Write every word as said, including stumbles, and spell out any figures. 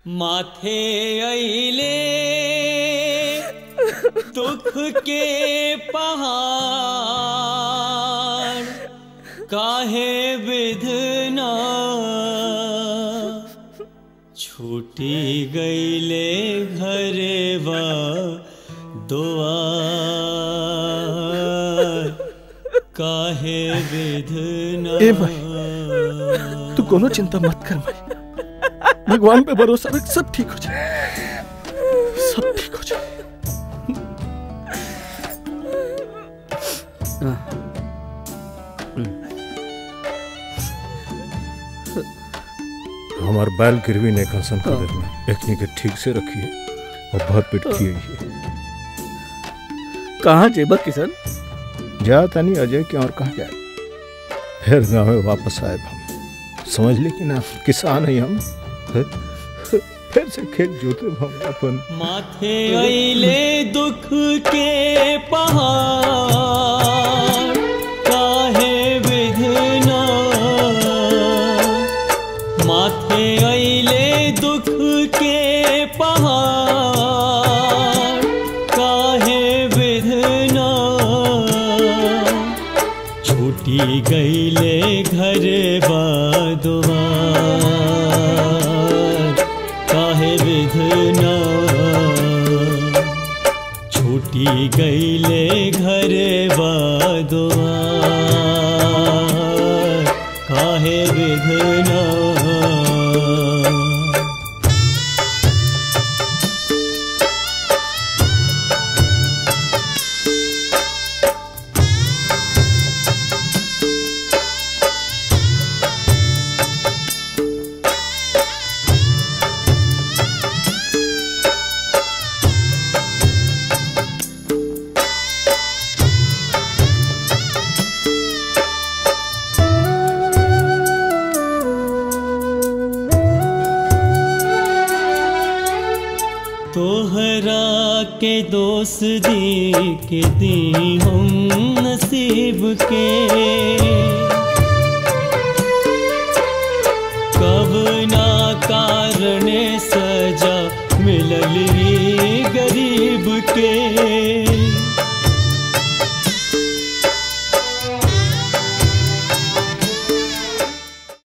माथे अइले दुख के पहाड़, काहे विधना छूटी गईले घरेवा दुआर, काहे विधना। ए भाई, तू कोनो चिंता मत कर भाई, भगवान पे भरोसा रख, सब ठीक हो जाए, सब ठीक हो जाए। हमार बैल गिरवी ने कंसन कर देना, एकनी के ठीक से रखिए और बहुत पिट किए। कहाँ जेबा किसान? जा तनी अजय के और कहाँ जाए, फिर गाँव में वापस आए हम, समझ ली कि ना किसान है हम, फिर से खेत जोते हम अपन। माथे अइले दुख के पहाड़, काहे विधना। माथे अइले दुख के पहाड़, काहे विधना छूटी गईले घरवा दुआर, काहे विधना छूटी गईले घरवा दुआर, काहे विधना। तोहरा के दोष दी के दी हम नसीब के, कब ना कारण सजा मिलल गरीब के।